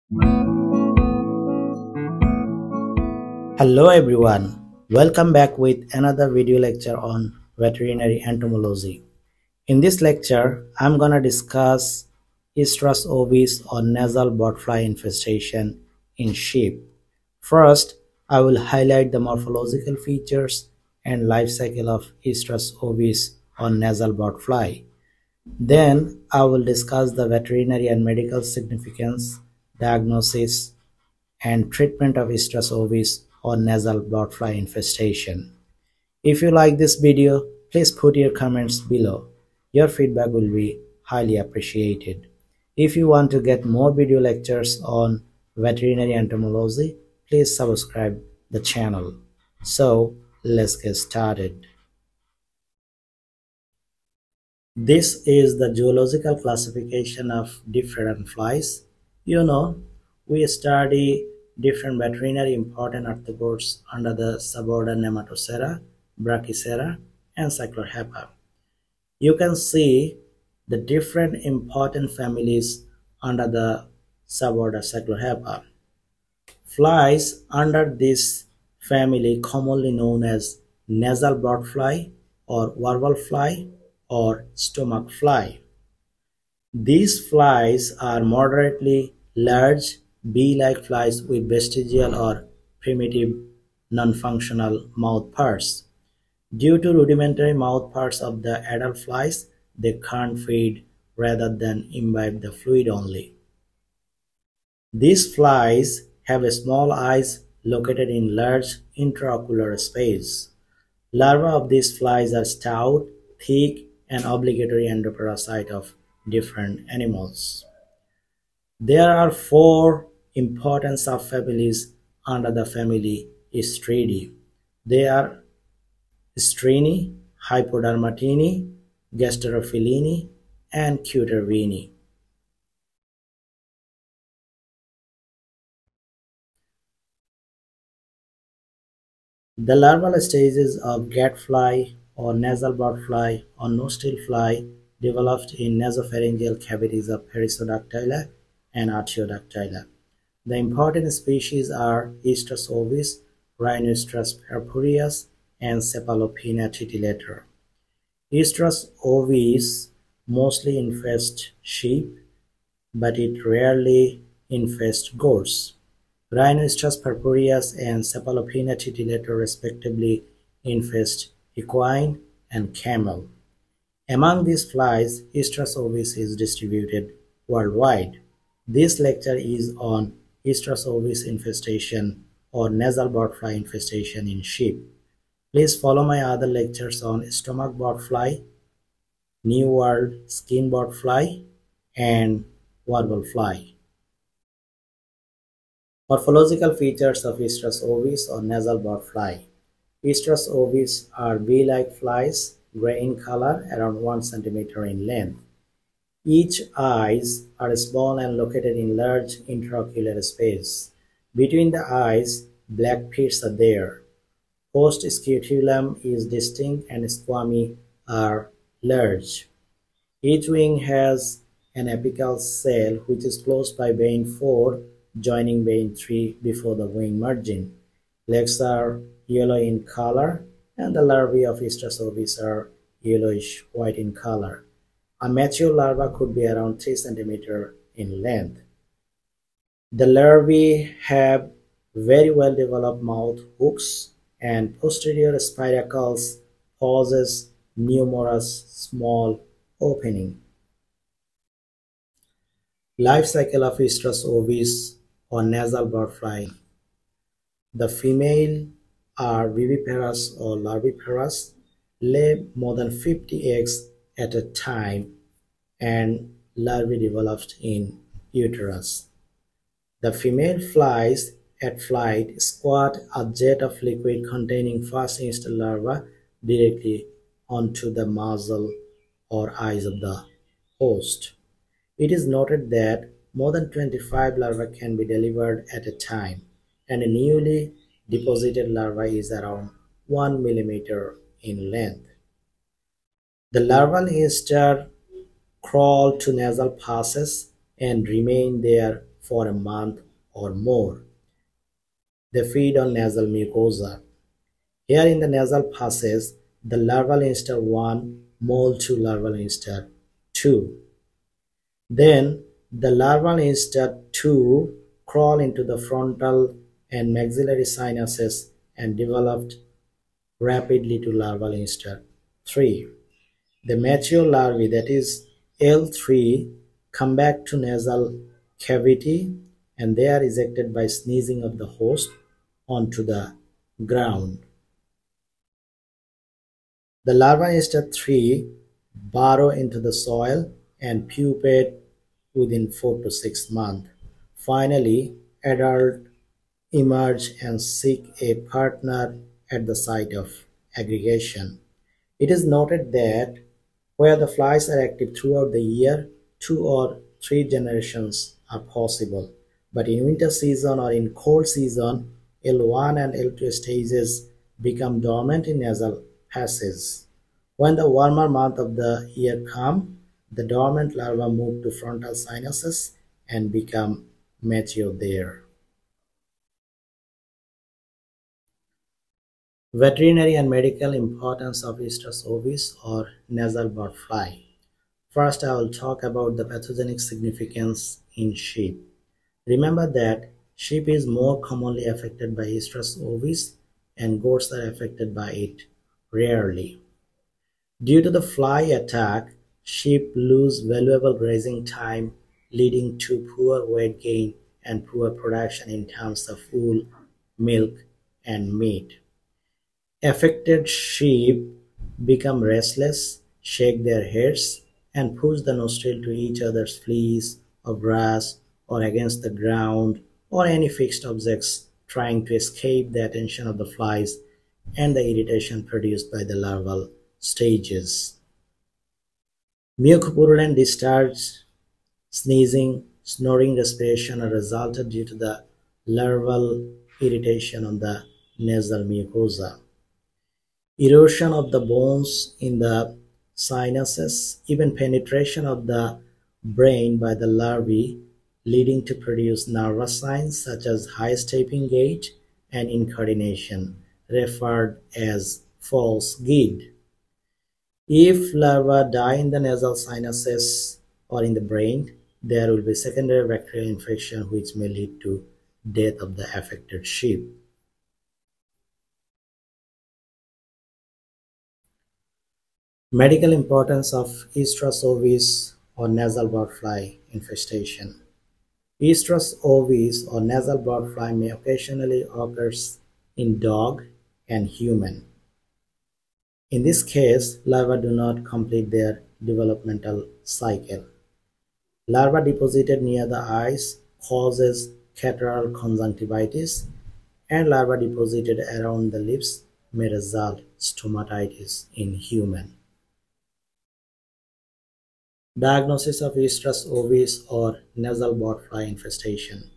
Hello everyone, welcome back with another video lecture on veterinary entomology. In this lecture, I'm gonna discuss Oestrus ovis or nasal bot fly infestation in sheep. First, I will highlight the morphological features and life cycle of Oestrus ovis or nasal bot fly. Then, I will discuss the veterinary and medical significance, diagnosis, and treatment of Oestrus ovis or nasal bot fly infestation. If you like this video, please put your comments below. Your feedback will be highly appreciated. If you want to get more video lectures on veterinary entomology, please subscribe the channel. So let's get started. This is the zoological classification of different flies. We study different veterinary important arthropods under the suborder Nematocera, Brachycera, and Cyclohepta. You can see the different important families under the suborder Cyclohepta. Flies under this family commonly known as nasal bot fly or larval fly or stomach fly. These flies are moderately large bee-like flies with vestigial or primitive non-functional mouth parts. Due to rudimentary mouth parts of the adult flies, they can't feed rather than imbibe the fluid only. These flies have small eyes located in large intraocular space. Larvae of these flies are stout, thick, and obligatory endoparasite of different animals. There are four important subfamilies under the family Oestridae. They are Strini, Hypodermatini, Gasterophilini, and Cutervini. The larval stages of gadfly or nasal bot fly or nostril fly developed in nasopharyngeal cavities of Parasitology and Artiodactyla. The important species are Oestrus ovis, Rhinoestrus purpureus, and Cephalopina titillator. Oestrus ovis mostly infests sheep, but it rarely infests goats. Rhinoestrus purpureus and Cephalopina titillator respectively infest equine and camel. Among these flies, Oestrus ovis is distributed worldwide. This lecture is on Oestrus ovis infestation or nasal bot fly infestation in sheep. Please follow my other lectures on stomach bot fly, New World skin bot fly, and larval fly. Morphological features of Oestrus ovis or nasal bot fly. Oestrus ovis are bee-like flies, gray in color, around 1 cm in length. Each eyes are small and located in large intraocular space. Between the eyes, black pits are there. Post-scutellum is distinct and squammy are large. Each wing has an apical cell which is closed by vein 4 joining vein 3 before the wing margin. Legs are yellow in color and the larvae of Oestrus ovis are yellowish white in color. A mature larva could be around 3 cm in length. The larvae have very well developed mouth hooks and posterior spiracles possess numerous small openings. Life cycle of Oestrus ovis or nasal bot fly. The female are viviparous or larviparous, lay more than 50 eggs at a time, and larvae developed in uterus. The female flies at flight squirt a jet of liquid containing first installed larva directly onto the muzzle or eyes of the host. It is noted that more than 25 larvae can be delivered at a time, and a newly deposited larva is around 1 mm in length. The larval instar crawl to nasal passages and remain there for a month or more. They feed on nasal mucosa. Here in the nasal passages, the larval instar 1 mold to larval instar 2. Then the larval instar 2 crawl into the frontal and maxillary sinuses and developed rapidly to larval instar 3. The mature larvae, that is L3, come back to nasal cavity and they are ejected by sneezing of the host onto the ground. The larva instar 3 burrow into the soil and pupate within 4 to 6 months. Finally, adults emerge and seek a partner at the site of aggregation. It is noted that where the flies are active throughout the year, 2 or 3 generations are possible. But in winter season or in cold season, L1 and L2 stages become dormant in nasal passages. When the warmer month of the year come, the dormant larvae move to frontal sinuses and become mature there. Veterinary and medical importance of Oestrus ovis or nasal bot fly. First, I will talk about the pathogenic significance in sheep. Remember that sheep is more commonly affected by Oestrus ovis and goats are affected by it rarely. Due to the fly attack, sheep lose valuable grazing time, leading to poor weight gain and poor production in terms of wool, milk, and meat. Affected sheep become restless, shake their heads, and push the nostril to each other's fleas or grass or against the ground or any fixed objects, trying to escape the attention of the flies and the irritation produced by the larval stages. Mucopurulent discharge, sneezing, snoring respiration are resulted due to the larval irritation on the nasal mucosa. Erosion of the bones in the sinuses, even penetration of the brain by the larvae, leading to produce nervous signs such as high stepping gait and incoordination, referred as false gait. If larvae die in the nasal sinuses or in the brain, there will be secondary bacterial infection which may lead to death of the affected sheep. Medical importance of Oestrus ovis or nasal bot fly infestation. Oestrus ovis or nasal bot fly may occasionally occur in dog and human. In this case, larvae do not complete their developmental cycle. Larvae deposited near the eyes causes catarrhal conjunctivitis, and larvae deposited around the lips may result stomatitis in human. Diagnosis of Oestrus ovis or nasal bot fly infestation.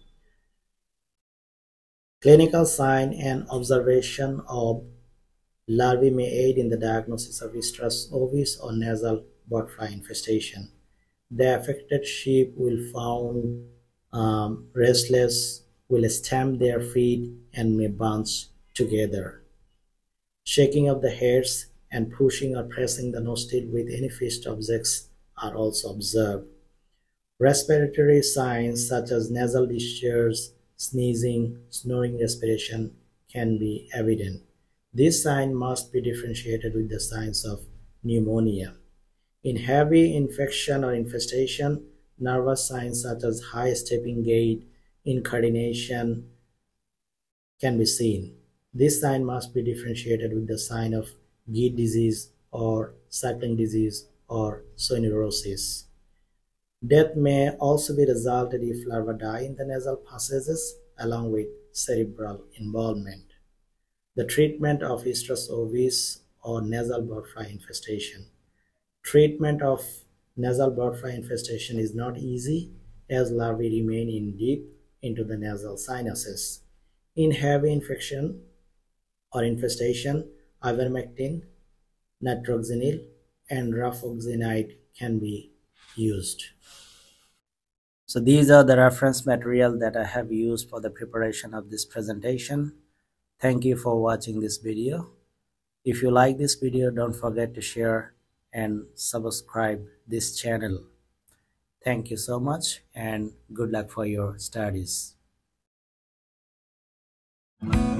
Clinical sign and observation of larvae may aid in the diagnosis of Oestrus ovis or nasal bot fly infestation. The affected sheep will found restless, will stamp their feet and may bunch together. Shaking of the heads and pushing or pressing the nostril with any fixed objects are also observed. Respiratory signs such as nasal discharge, sneezing, snoring respiration can be evident. This sign must be differentiated with the signs of pneumonia. In heavy infection or infestation, nervous signs such as high stepping gait, incoordination can be seen. This sign must be differentiated with the sign of gait disease or cycling disease or zoonotic. Death may also be resulted if larvae die in the nasal passages along with cerebral involvement. The treatment of Oestrus ovis or nasal bot fly infestation. Treatment of nasal bot fly infestation is not easy as larvae remain in deep into the nasal sinuses. In heavy infection or infestation, ivermectin, nitroxenil, and rufoxenide can be used. So these are the reference material that I have used for the preparation of this presentation. Thank you for watching this video. If you like this video, don't forget to share and subscribe this channel. Thank you so much and good luck for your studies.